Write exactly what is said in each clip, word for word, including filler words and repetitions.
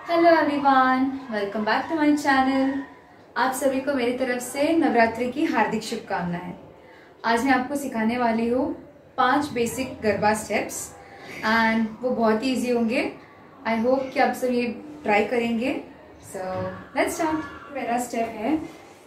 Hello everyone, welcome back to my channel. आप सभी को मेरी तरफ से नवरात्रि की हार्दिक शुभकामनाएं। आज मैं आपको सिखाने वाली हूँ पांच बेसिक गरबा स्टेप्स एंड वो बहुत ही इजी होंगे। आई होप कि आप सब ये ट्राई करेंगे। So let's start. पहला स्टेप है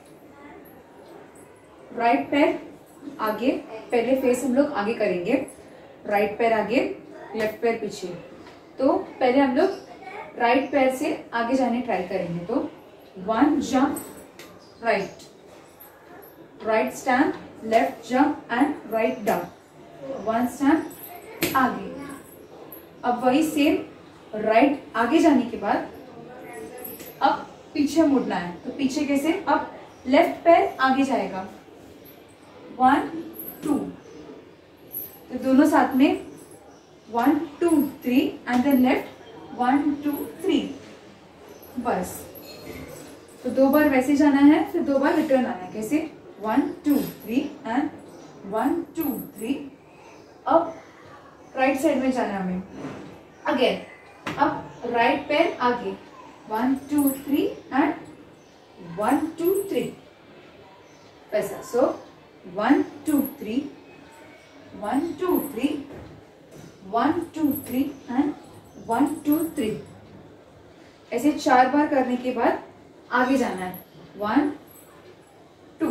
राइट पैर आगे, पहले फेस हम लोग आगे करेंगे। राइट पैर आगे, लेफ्ट पैर पीछे। तो पहले हम लोग राइट पैर से आगे जाने ट्राई करेंगे। तो one jump right, right stand, left jump and right down, one stand आगे। अब वही सेम राइट आगे जाने के बाद अब पीछे मुड़ना है। तो पीछे कैसे? अब लेफ्ट पैर आगे जाएगा, वन टू, तो दोनों साथ में one two three and then left one two three, बस। तो दो बार वैसे जाना है, फिर दो बार रिटर्न आना है। कैसे? One two three and one two three. अब राइट साइड में जाना है हमें अगेन। अब राइट पैर आगे, one two three and one two three, ऐसा। So one two three, one two three, one two three and one two three. ऐसे चार बार करने के बाद आगे जाना है, वन टू।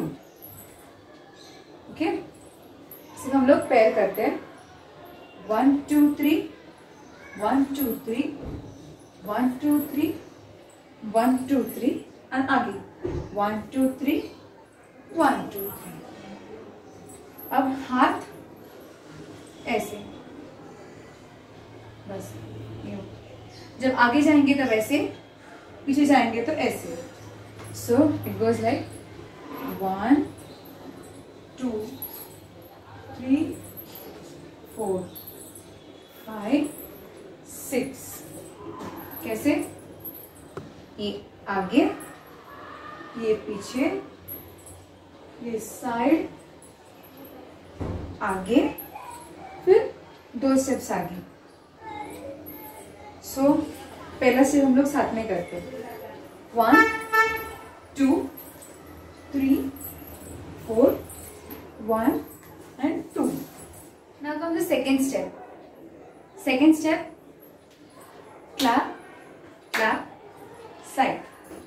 ओके, इसे हम लोग पैर करते हैं, one two three, one two three, one two three, one two three and आगे one two three, one two three. अब हाथ ऐसे, बस। जब आगे जाएंगे तब ऐसे, पीछे जाएंगे तो ऐसे। So it goes like one two three four five six. कैसे? ये आगे, ये पीछे, ये साइड, आगे, फिर दो स्टेप्स आगे। सो so, पहला स्टेप हम लोग साथ में करते हैं, one two three four, one and two. Now come the second step. Second step clap clap side,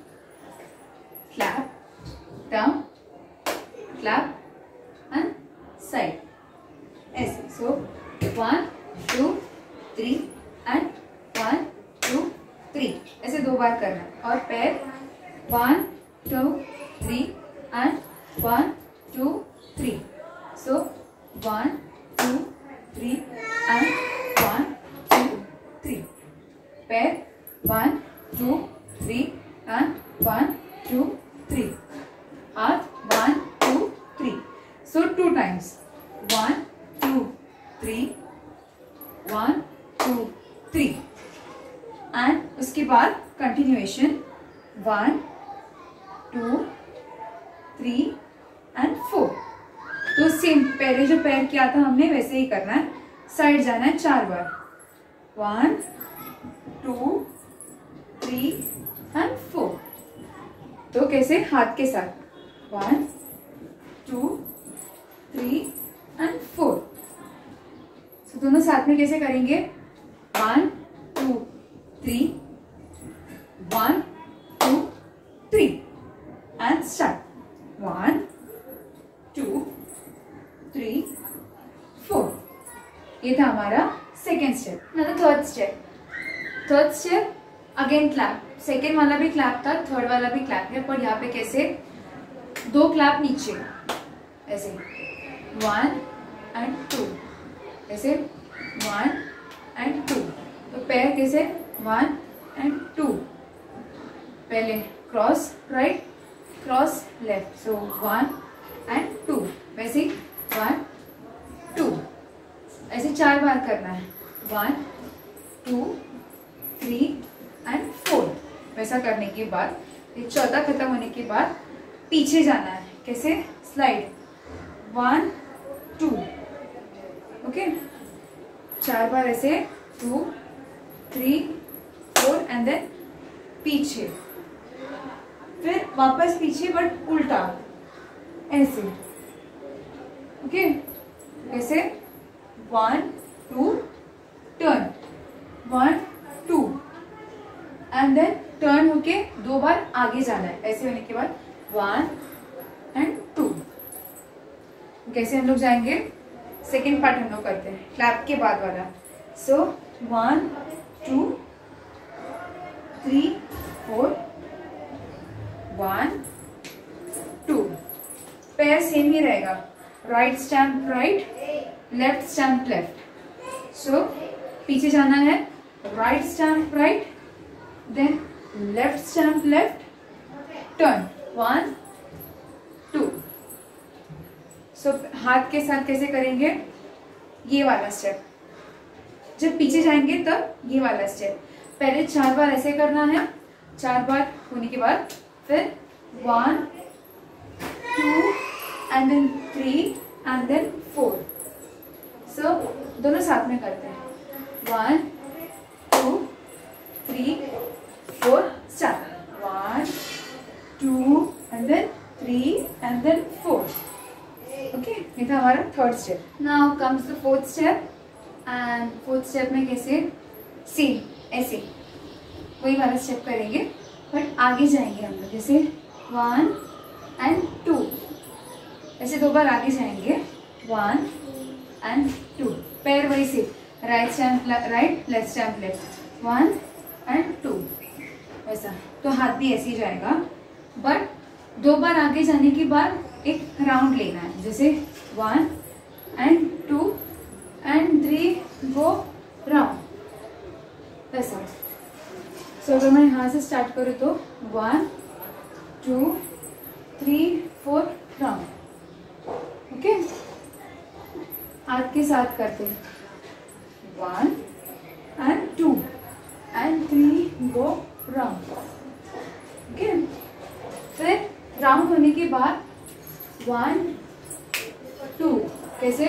clap down, clap and side, ऐसे। So one two three and one two three, ऐसे दो बार करना है। और पैर one two three and one two three. So one two three and one two three. पैर one two three and one two three. हाथ one two three. So to times, one two three, one two three and उसके बाद continuation one two three and four. तो same पहले जो पैर किया था हमने वैसे ही करना है। साइड जाना है चार बार, one two three and four. तो कैसे? हाथ के साथ, one two three and four. तो दोनों साथ में कैसे करेंगे? One two three, one two three and start, one two three four. ये था हमारा सेकेंड स्टेप। ना third step. Third step again clap. Second वाला भी क्लैप था, थर्ड वाला भी क्लैप है, पर यहाँ पे कैसे? दो क्लैप नीचे, ऐसे वन एंड टू, ऐसे वन एंड टू। तो पैर कैसे? One and two. पहले cross right, cross left, so one and two, वैसे वन टू, ऐसे चार बार करना है, one two three and four. वैसा करने के बाद ये चौथा खत्म होने के बाद पीछे जाना है। कैसे? स्लाइड, वन टू, ओके, चार बार ऐसे, two three four and then पीछे, फिर वापस पीछे बट उल्टा, ऐसे। ओके, ऐसे one two turn, one two and then turn होके दो बार आगे जाना है। ऐसे होने के बाद वन एंड टू। कैसे हम लोग जाएंगे, सेकेंड पार्ट हम लोग करते हैं क्लैप के बाद वाला। So one two three four, one two. पैर सेम ही रहेगा, right stamp right, left stamp left. So पीछे जाना है, right stamp right, then left stamp left, turn, one two. So हाथ के साथ कैसे करेंगे, ये वाला स्टेप। जब पीछे जाएंगे तब ये वाला स्टेप। पहले चार बार ऐसे करना है, चार बार होने के बाद फिर one two and then three and then four. So दोनों साथ में करते हैं, one two three four, start, one two and then three and then four. Okay, ये था हमारा third step. Now comes the fourth step, and fourth step में कैसे, सेम ऐसे वही वाला स्टेप करेंगे बट आगे जाएंगे हम लोग। जैसे वन एंड टू, ऐसे दो बार आगे जाएंगे, वन एंड टू। पैर वही से, right stamp right, left stamp left, one and two, ऐसा। तो हाथ भी ऐसे ही जाएगा, बट दो बार आगे जाने के बाद एक राउंड लेना है। जैसे one and two and three, go round, so. सो अगर मैं यहाँ से स्टार्ट करूँ तो one two three four, round. Okay, हाथ के साथ करते हैं, one and two and three, go round. Okay, फिर राउंड होने के बाद वन टू, कैसे,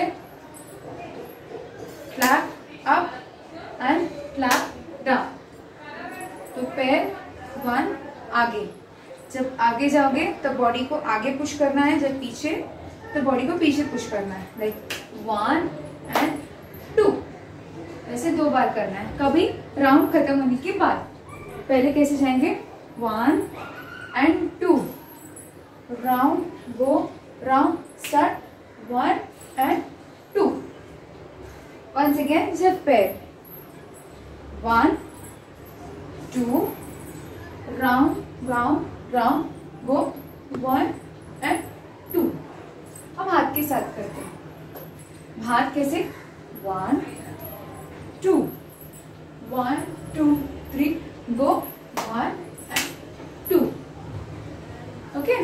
clap up and clap down. तो पैर वन आगे, जब आगे जाओगे तब बॉडी को आगे पुश करना है, जब पीछे तो बॉडी को पीछे पुश करना है। लाइक वन एंड टू, ऐसे दो बार करना है। कभी राउंड खत्म होने के बाद। पहले कैसे जाएंगे, one and two, round, go round, start, one and two. Once again जब पैर, one two, round round round, go, one and two. अब हाथ के साथ करते हैं, हाथ कैसे, one two, one two three, go, one and two. Okay,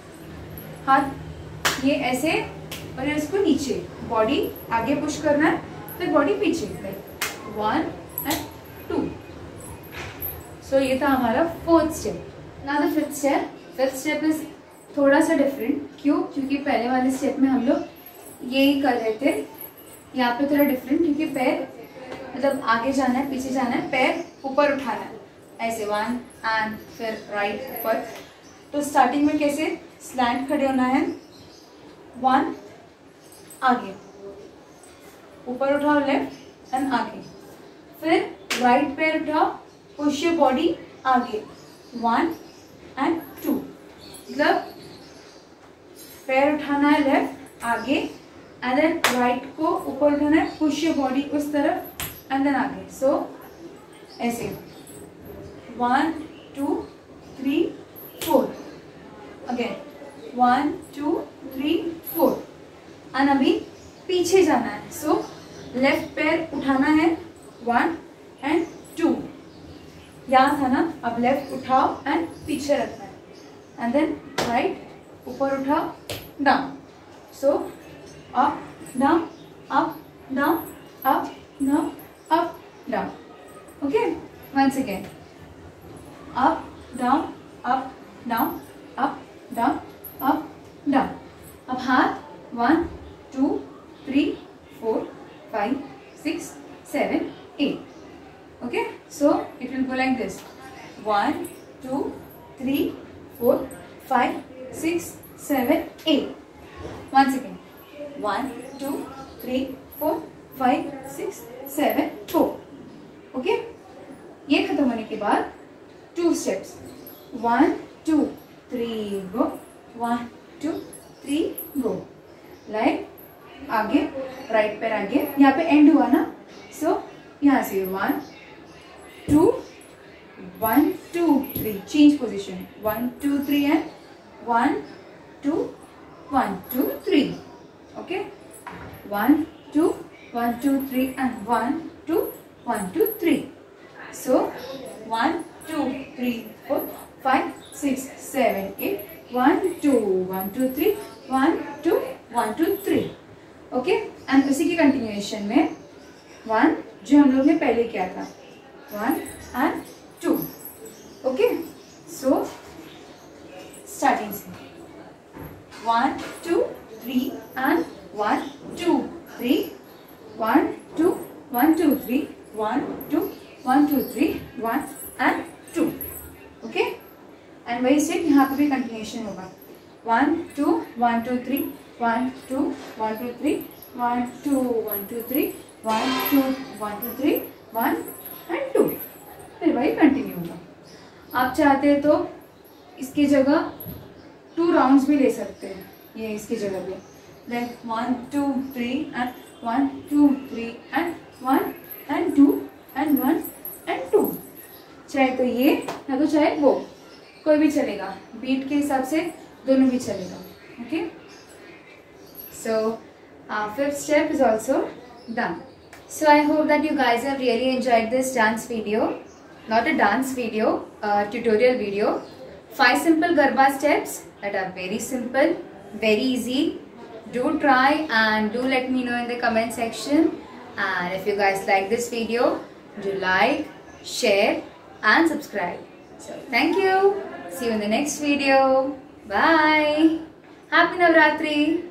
हाथ ये ऐसे और इसको नीचे, बॉडी आगे पुश करना है, फिर बॉडी पीछे, वन एंड टू। सो ये था हमारा fourth step. Now the fifth step. Fifth step is थोड़ा सा डिफरेंट। क्यों? क्योंकि पहले वाले स्टेप में हम लोग यही कर रहे थे, यहाँ पे थोड़ा डिफरेंट, क्योंकि पैर मतलब आगे जाना है, पीछे जाना है, पैर ऊपर उठाना है, ऐसे वन एंड फिर राइट ऊपर। तो स्टार्टिंग में कैसे, स्लैंट खड़े होना है, वन आगे, ऊपर उठाओ लेफ्ट एंड आगे, फिर राइट पैर उठाओ, पुश योर बॉडी आगे, वन एंड टू। मतलब पैर उठाना है लेफ्ट आगे एंड देन राइट को ऊपर उठाना है, पुश योर बॉडी उस तरफ एंड देन आगे। सो so, ऐसे one two three four, again one two three four. And अभी पीछे जाना है, सो so, लेफ्ट पैर उठाना है, वन एंड टू। यहाँ था ना, अब लेफ्ट उठाओ एंड पीछे रखना है, एंड देन राइट ऊपर उठाओ, down. So up down up down up down up down. Okay, once again up down up down up down up down. अब हाथ one two three four five six seven eight. Okay, so it will go like this, one two, three, four, five, six, seven, eight. Once again. One, two, three, four, five, six, seven, four. Okay? ये खत्म होने के बाद two steps. One, two, three, go. One, two, three, go. Like आगे right पैर आगे, यहाँ पे एंड हुआ ना, सो so, यहाँ से one two one two three, change position, one two three and one two one two three. Okay, one two one two three and one two one two three. So one two three four five six seven eight, one two one two three one two one two three. Okay, and उसी की continuation में one जो हम लोग ने पहले किया था, one and two. Okay, so starting से one two three and one two three, one two one two three, one two one two three, one and two. Okay, and वही स्टेप यहाँ पे भी कंटिन्यूएशन होगा. One two one two three, one two one two three, one two one two three, one two one two three, one and two. फिर वही continue होगा. आप चाहते हैं तो इसकी जगह टू राउंड्स भी ले सकते हैं, ये इसकी जगह पे, like one two three and one two three and one and two and one and two. चाहे तो ये या तो चाहे वो, कोई भी चलेगा, बीट के हिसाब से दोनों भी चलेगा. Okay, so uh, fifth step is also done. So I hope that you guys have really enjoyed this dance video, not a dance video, a tutorial video. Five simple Garba steps that are very simple, very easy. Do try and do let me know in the comment section. And if you guys like this video, do like, share and subscribe. So thank you. See you in the next video. Bye. Happy Navratri.